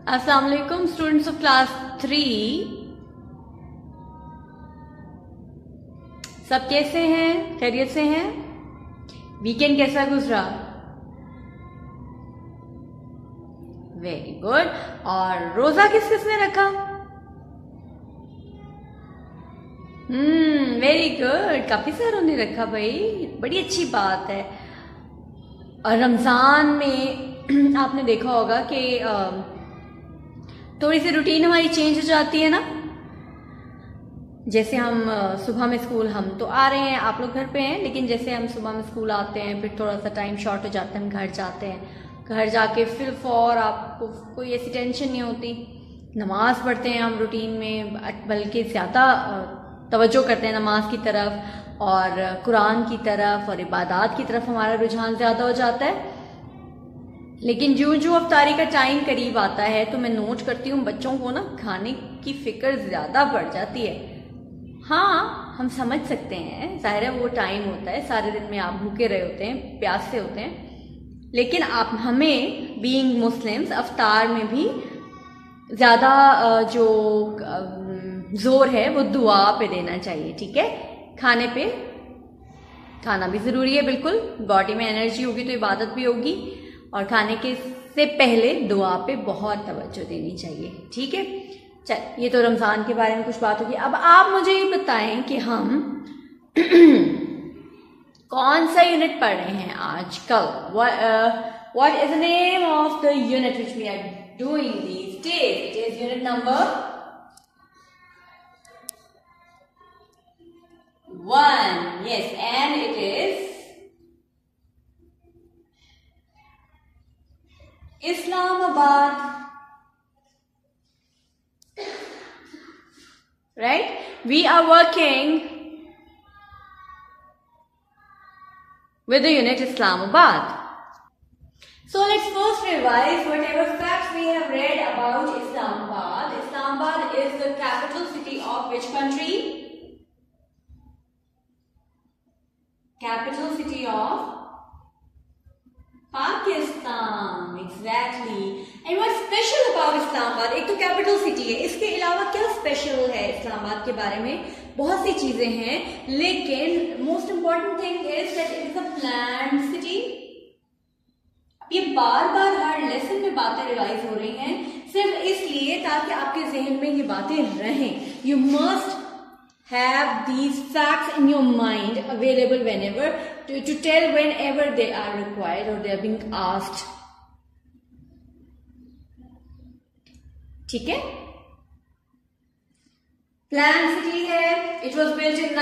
अस्सलाम वालेकुम students of class 3। सब कैसे हैं? खैरियत से हैं? वीकेंड कैसा गुजरा? Very good. और रोजा किस किस ने रखा? वेरी गुड, काफी सारों ने रखा भाई, बड़ी अच्छी बात है। और रमजान में आपने देखा होगा कि थोड़ी सी रूटीन हमारी चेंज हो जाती है ना। जैसे हम सुबह में स्कूल, हम तो आ रहे हैं, आप लोग घर पे हैं, लेकिन जैसे हम सुबह में स्कूल आते हैं, फिर थोड़ा सा टाइम शॉर्ट हो जाता है, हम घर जाते हैं, घर जाके फिर फौर आपको कोई ऐसी टेंशन नहीं होती, नमाज पढ़ते हैं हम रूटीन में, बल्कि ज़्यादा तवज्जो करते हैं नमाज की तरफ और कुरान की तरफ और इबादत की तरफ हमारा रुझान ज़्यादा हो जाता है। लेकिन जो जो अफ्तारी का टाइम करीब आता है तो मैं नोट करती हूँ बच्चों को ना खाने की फिक्र ज़्यादा बढ़ जाती है। हाँ, हम समझ सकते हैं, जाहिर है वो टाइम होता है, सारे दिन में आप भूखे रहे होते हैं, प्यास से होते हैं, लेकिन आप हमें बीइंग मुस्लिम्स अफ्तार में भी ज़्यादा जो जोर है वो दुआ पे देना चाहिए। ठीक है, खाने पे, खाना भी ज़रूरी है, बिल्कुल, बॉडी में एनर्जी होगी तो इबादत भी होगी, और खाने के से पहले दुआ पे बहुत तवज्जो देनी चाहिए। ठीक है, चल, ये तो रमजान के बारे में कुछ बात होगी। अब आप मुझे ये बताएं कि हम कौन सा यूनिट पढ़ रहे हैं आजकल। What is the name of the unit which we are doing these days? It is unit number 1. Yes, and it is Islamabad, right? We are working with the unit Islamabad. So let's first revise whatever facts we have read about Islamabad. Islamabad is the capital city of which country? Capital city of Pakistan, exactly. And what's special about Islamabad? एक तो capital city है, इसके अलावा क्या special है इस्लामाबाद के बारे में? बहुत सी चीजें हैं, लेकिन most important thing is that it is a planned city. ये बार बार हर लेसन में बातें रिवाइज हो रही हैं, सिर्फ इसलिए ताकि आपके जहन में ये बातें रहें। You must have these facts in your mind available whenever to tell whenever they are required or they are being asked. ठीक है, प्लान सिटी है, it was built in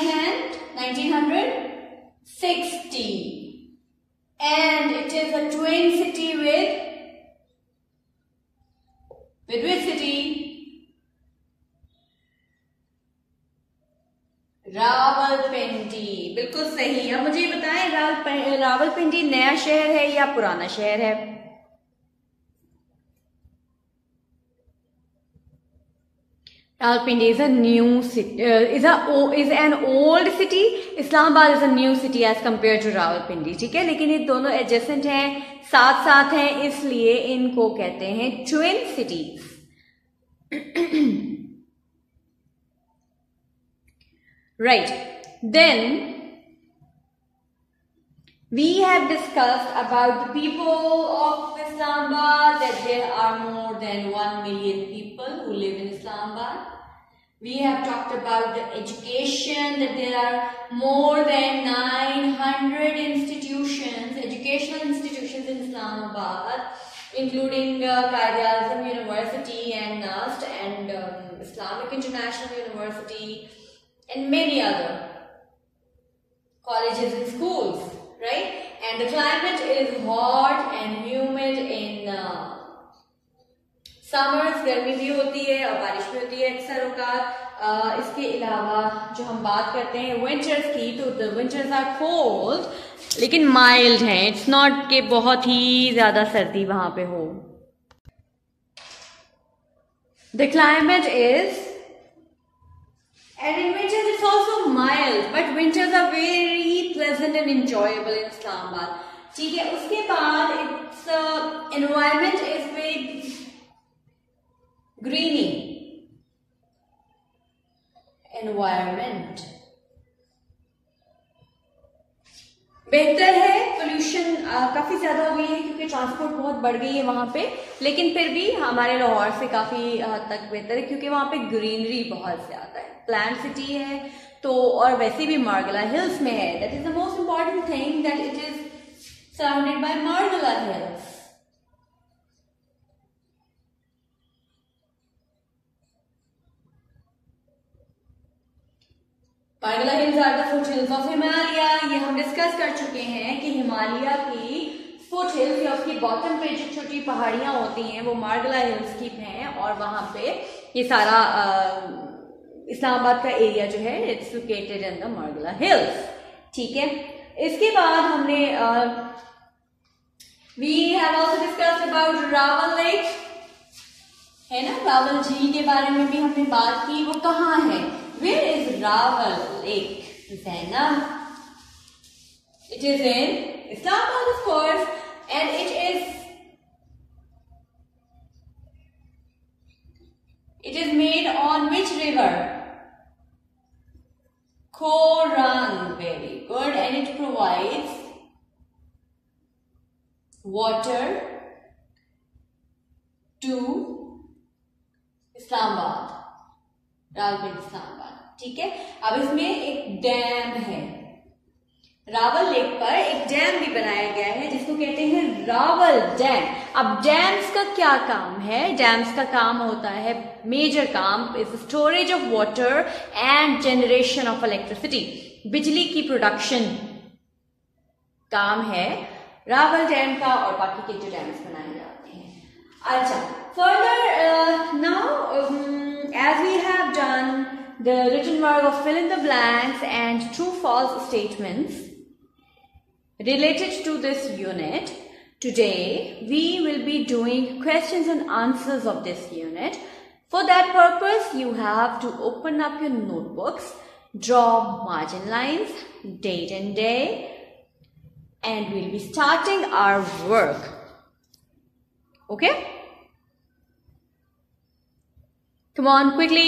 1960 and it is a twin city with which city? Rawalpindi, बिल्कुल सही। अब मुझे ये बताएं, रावलपिंडी नया शहर है या पुराना शहर है? Rawalpindi is a new city, is an old city. Islamabad is a new city as compared to Rawalpindi. ठीक है, लेकिन ये दोनों एडजेसेंट हैं, साथ साथ हैं, इसलिए इनको कहते हैं twin cities. Right, then we have discussed about the people of Islamabad, that there are more than 1 million people who live in Islamabad. We have talked about the education, that there are more than 900 institutions, educational institutions in Islamabad, including Quaid-e-Azam University and NUST and Islamic International University, and many other colleges and schools, right? And the climate is hot and humid in summers, गर्मी भी होती है और बारिश भी होती है अक्सर औकात। इसके अलावा जो हम बात करते हैं विंटर्स की, तो the winters are cold, लेकिन माइल्ड हैं, इट्स नॉट कि बहुत ही ज्यादा सर्दी वहां पे हो। The climate is, and in winters it's also mild, but winters are very pleasant and enjoyable in Islamabad. ठीक है, उसके बाद its environment is very greeny environment. बेहतर है, पोल्यूशन काफी ज्यादा हो गई है क्योंकि ट्रांसपोर्ट बहुत बढ़ गई है वहां पे, लेकिन फिर भी हमारे लाहौर से काफी हद तक बेहतर है क्योंकि वहां पे ग्रीनरी बहुत ज्यादा है, प्लांट सिटी है तो, और वैसे भी मार्गला हिल्स में है। That is the most important thing that it is surrounded by Margalla hills. Margalla hills are the foothills of Himalaya. ये हम डिस्कस कर चुके हैं कि हिमालय की फुट हिल्स या उसकी बॉटम पे जो छोटी पहाड़ियां होती हैं वो मार्गला हिल्स की हैं, और वहां पे ये सारा इस्लामाबाद का एरिया जो है it's located in the Margalla hills. ठीक है, इसके बाद हमने we have also discussed about Rawal lake, है ना, रावल झील के बारे में भी हमने बात की। वो कहाँ है? Where is Raval Lake, Zainab? It is in Islamabad, of course, and it is made on which river? Khorang. Very good, and it provides water to Islamabad, Rawal Islamabad. ठीक है, अब इसमें एक डैम है, रावल लेक पर एक डैम भी बनाया गया है जिसको कहते हैं रावल डैम। अब डैम्स का क्या काम है? डैम्स का काम होता है, मेजर काम is storage of water and generation of electricity, बिजली की प्रोडक्शन काम है रावल डैम का, और बाकी के जो डैम्स बनाए जाते हैं। अच्छा, further now as we have done the written work of fill in the blanks and true false statements related to this unit, today we will be doing questions and answers of this unit. For that purpose, you have to open up your notebooks, draw margin lines, date and day, and we'll be starting our work. Okay? Come on, quickly.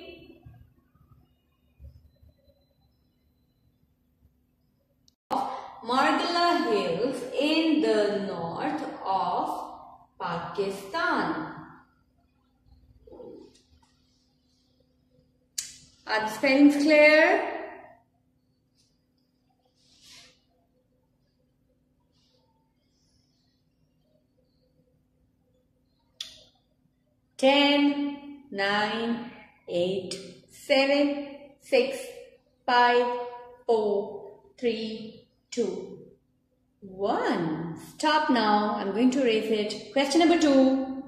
Margala Hills in the north of Pakistan. Are the spellings clear? Ten, 9, 8, 7, 6, 5, 4, 3, 2, 1. Stop now. I'm going to erase it. Question number 2.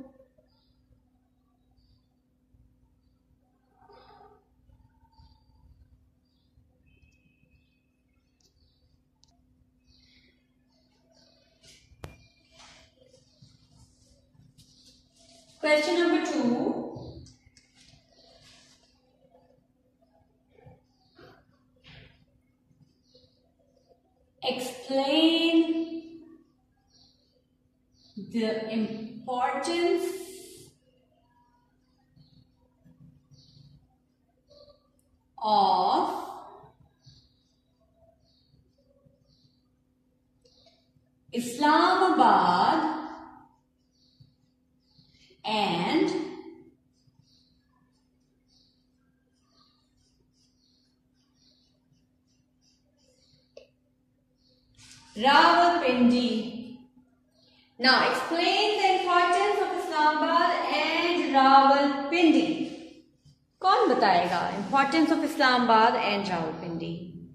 Question number 2. Explain the importance of Islamabad and Rawalpindi. Now explain the importance of Islamabad and Rawalpindi. कौन बताएगा importance of Islamabad and Rawalpindi?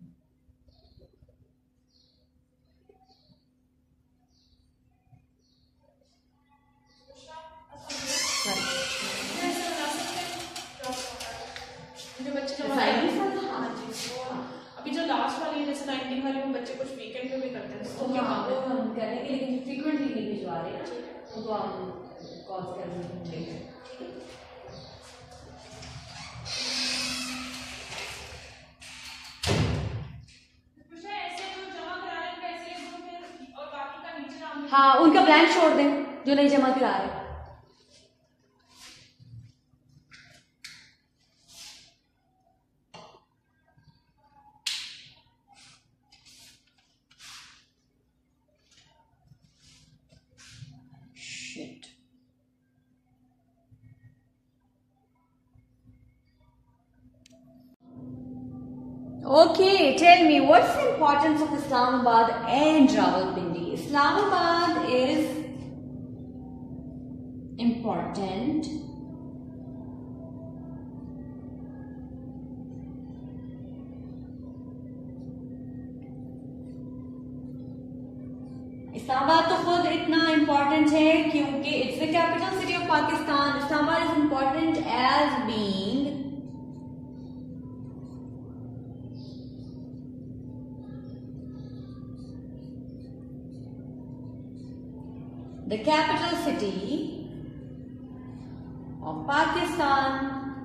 अभी जो last वाली है जैसे 19 वाली वो बच्चे कुछ वीकेंड पे भी करते हैं तो क्या वो हम करेंगे, लेकिन फ्रीक्वेंटली नहीं भिजवा रहे ना, उनको हम कॉल करेंगे। हाँ, उनका ब्लैंक छोड़ दें जो नहीं जमा करा रहे। Shit. Okay, tell me, what's the importance of Islamabad and Rawalpindi? Islamabad is important Islamabad तो खुद इतना इम्पोर्टेंट है क्योंकि it's the capital city of Pakistan. Islamabad is important as being the capital city of Pakistan.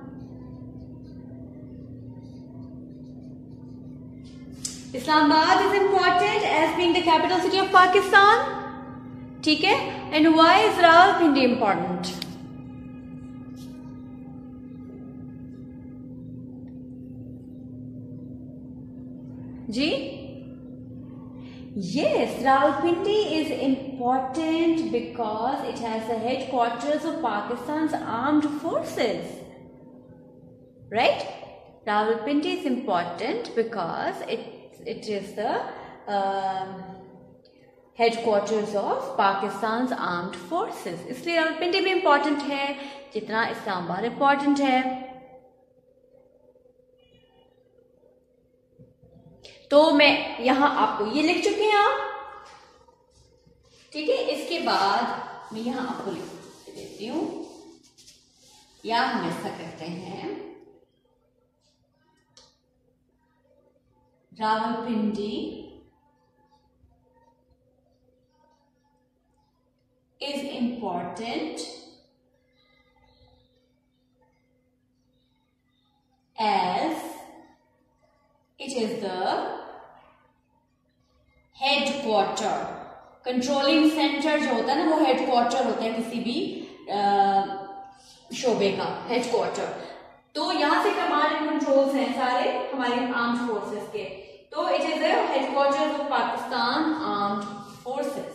Islamabad is important as being the capital city of Pakistan. ठीक है? And why is Rawalpindi important? Ji? Yes, Rawalpindi is important because it has the headquarters of Pakistan's armed forces. Right? Rawalpindi is important because it is the headquarters of Pakistan's armed forces. इसलिए रावलपिंडी भी important है जितना Islamabad important है. तो मैं यहां आपको ये लिख चुके हैं आप. ठीक है, इसके बाद मैं यहां आपको लिख देती हूं या हम ऐसा करते हैं. Rawalpindi is important as it is the headquarter. Controlling centre जो होता है ना वो हेडक्वार्टर होता है किसी भी शोबे का हेडक्वार्टर. तो यहां से कमांड एंड कंट्रोल्स हैं सारे हमारे आर्म्ड फोर्सेस के. तो it is the headquarters of Pakistan armed forces.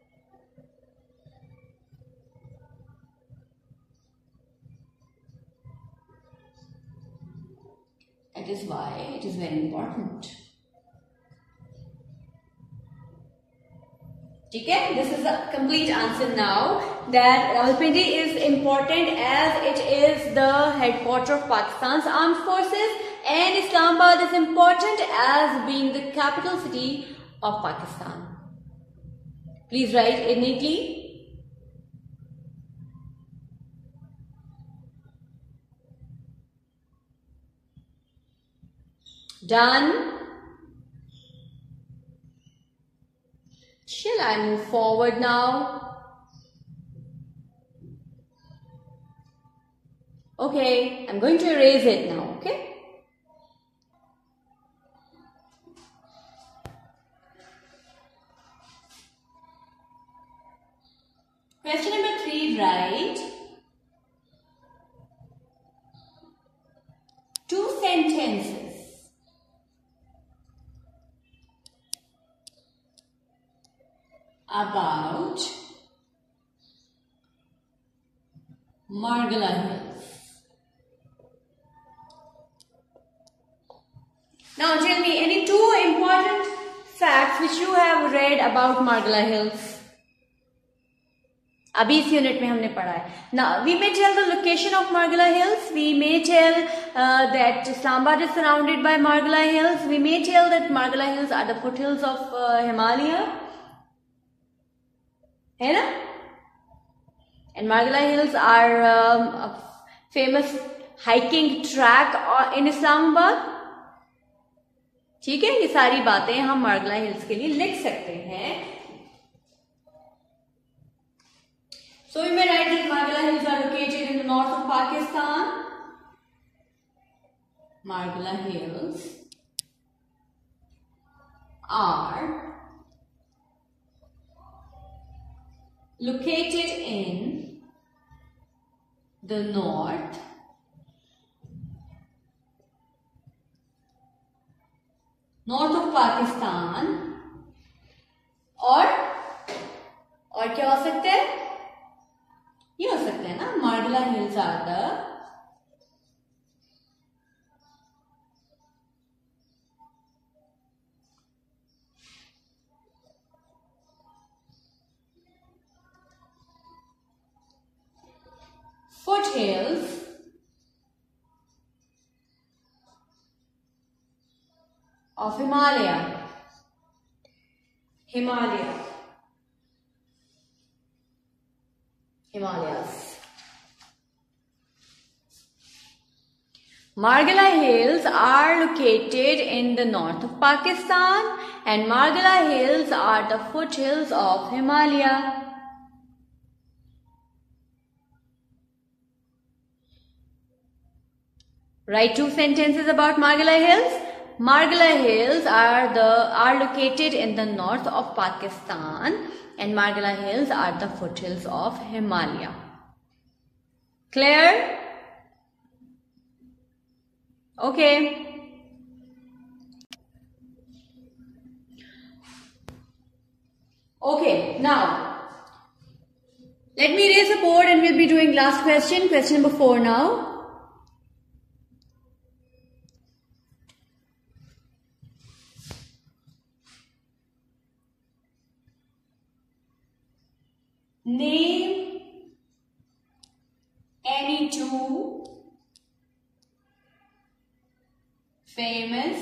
That is why it is very important. ठीक है, this is a complete answer now that Rawalpindi is important as it is the headquarter of Pakistan's armed forces and Islamabad is important as being the capital city of Pakistan. Please write it neatly. Done. Shall I move forward now? Okay, I'm going to erase it now, okay? Question number 3, write 2 sentences about Margalla Hills. Now tell me any 2 important facts which you have read about Margalla Hills. अभी इस unit में हमने पढ़ा है. Now we may tell the location of Margalla Hills. We may tell that Islamabad is surrounded by Margalla Hills. We may tell that Margalla Hills are the foothills of Himalaya. है ना? And Margalla Hills are a famous hiking track in Islamabad. ठीक है, ये सारी बातें हम Margalla Hills के लिए लिख सकते हैं. So we may write that Margalla Hills are located in the north of Pakistan. Margalla Hills are located in the north of Pakistan और क्या हो सकते हैं ये हो सकता है ना, Margalla hills are the foothills of Himalayas. Margala Hills are located in the north of Pakistan, and Margala Hills are the foothills of Himalaya. Write 2 sentences about Margala Hills. Margala Hills are located in the north of Pakistan, and Margala Hills are the foothills of Himalaya. Clear? Okay. Okay, now let me erase the board and we'll be doing last question, question number 4 now. Name any 2 famous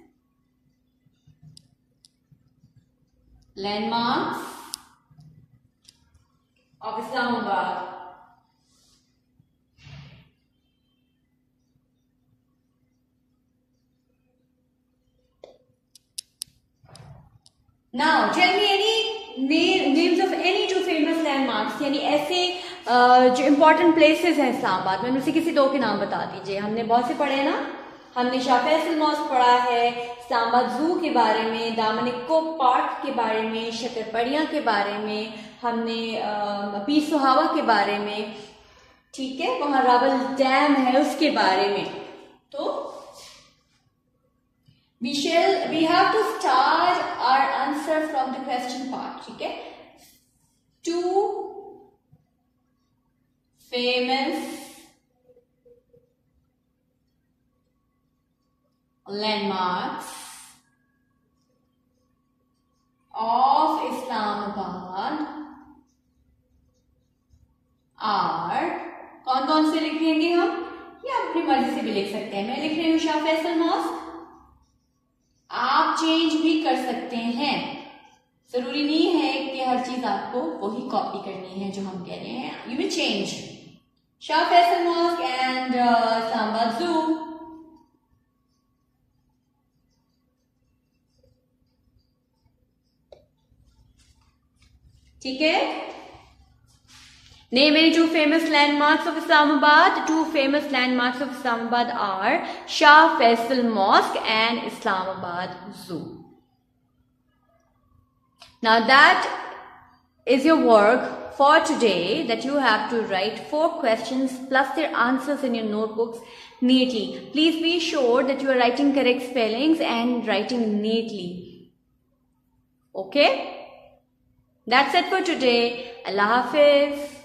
landmarks of Islamabad. Now tell me any names of any 2 famous landmarks, यानी ऐसे जो important places हैं इस्लामाबाद में, उनमें से किसी 2 के नाम बता दीजिए। हमने बहुत से पढ़े हैं ना, हमने शाह फैसल मॉस्क पढ़ा है, इस्लामाबाद जू के बारे में, दामन इको पार्क के बारे में, शक्करपड़िया के बारे में, हमने पीर सुहावा के बारे में, ठीक है, वहां रावल डैम है उसके बारे में। तो we have to start our answer from the question part, ठीक है। 2 famous landmarks of Islamabad are, कौन कौन से लिखेंगे हम, या अपनी मर्जी से भी लिख सकते हैं। मैं लिख रही हूँ शाह फैसल मॉस्क, आप चेंज भी कर सकते हैं, जरूरी नहीं है कि हर चीज आपको वही कॉपी करनी है जो हम कह रहे हैं। You will change Shah Faisal mosque and Islamabad zoo. ठीक है। Name any 2 famous landmarks of Islamabad. 2 famous landmarks of Islamabad are Shah Faisal Mosque and Islamabad Zoo. Now that is your work for today, that you have to write 4 questions plus their answers in your notebooks neatly. Please be sure that you are writing correct spellings and writing neatly. Okay? That's it for today. Allah Hafiz.